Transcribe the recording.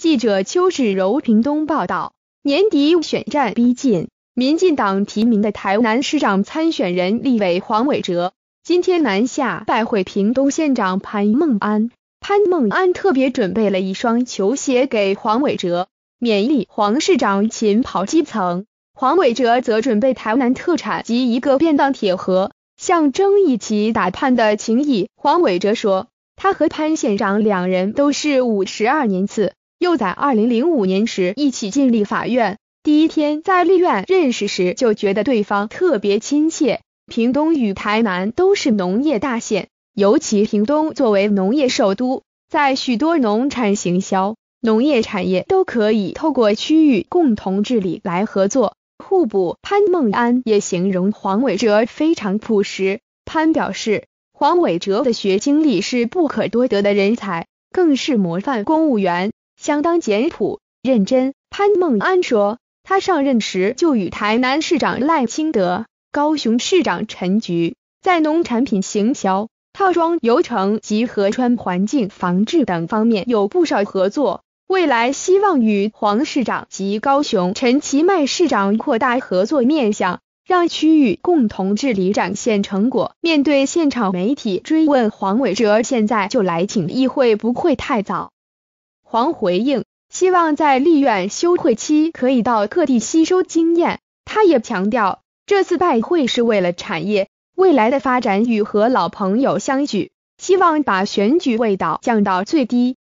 记者邱志柔屏东报道，年底选战逼近，民进党提名的台南市长参选人立委黄伟哲，今天南下拜会屏东县长潘孟安。潘孟安特别准备了一双球鞋给黄伟哲，勉励黄市长勤跑基层。黄伟哲则准备台南特产及一个便当铁盒，象征一起打潘的情谊。黄伟哲说，他和潘县长两人都是52年次，又在2005年时一起进立法院，第一天在立院认识时就觉得对方特别亲切。屏东与台南都是农业大县，尤其屏东作为农业首都，在许多农产行销、农业产业都可以透过区域共同治理来合作互补。潘孟安也形容黄伟哲非常朴实。潘表示，黄伟哲的学经历是不可多得的人才，更是模范公务员，相当简朴认真。潘孟安说，他上任时就与台南市长赖清德、高雄市长陈菊在农产品行销、套装流程及河川环境防治等方面有不少合作，未来希望与黄市长及高雄陈其迈市长扩大合作面向，让区域共同治理展现成果。面对现场媒体追问黄伟哲现在就来请议会不会太早，黄回应，希望在立院休会期可以到各地吸收经验。他也强调，这次拜会是为了产业未来的发展与和老朋友相聚，希望把选举味道降到最低。